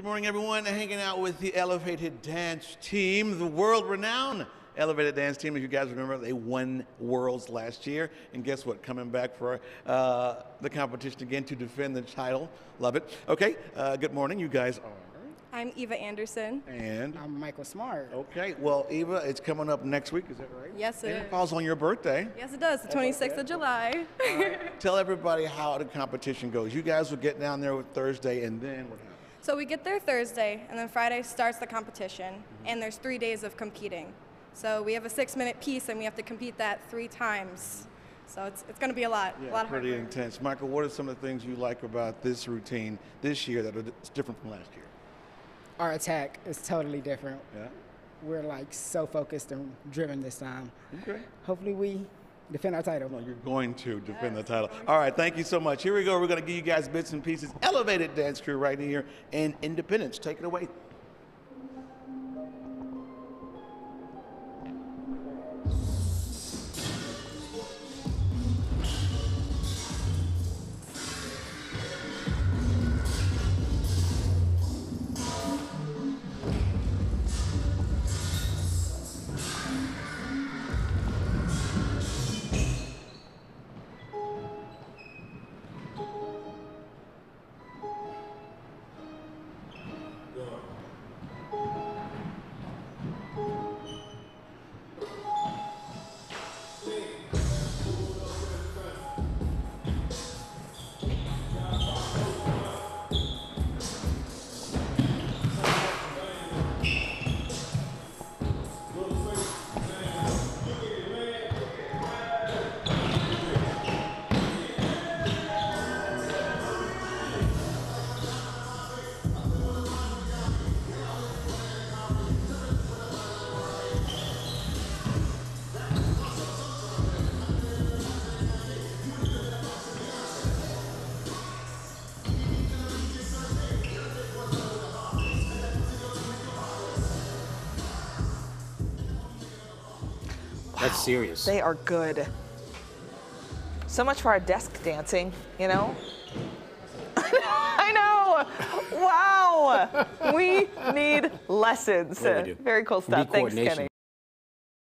Good morning, everyone. Hanging out with the Elevated Dance Team, the world-renowned Elevated Dance Team. If you guys remember, they won Worlds last year. And guess what? Coming back for the competition again to defend the title. Love it. Okay, good morning. You guys are... I'm Eva Anderson. And? I'm Michael Smart. Okay, well, Eva, it's coming up next week. Is that right? Yes, it is. And it falls on your birthday. Yes, it does. The 26th of July. Tell everybody how the competition goes. You guys will get down there with Thursday, and then what happens? So we get there Thursday, and then Friday starts the competition, and there's 3 days of competing. So we have a 6-minute piece, and we have to compete that 3 times. So it's going to be a lot. Yeah, a lot of pretty hard work. intense. Michael, what are some of the things you like about this routine this year that are different from last year? Our attack is totally different. Yeah. We're like so focused and driven this time. Okay. Hopefully we defend our title. No, you're going to defend the title. All right, thank you so much. Here we go. We're going to give you guys bits and pieces. Elevated Dance Crew right here in Independence. Take it away. That's serious. They are good. So much for our desk dancing, you know? I know! Wow! We need lessons. Yeah, we do. Very cool We need stuff. Thanks, coordination. Kenny.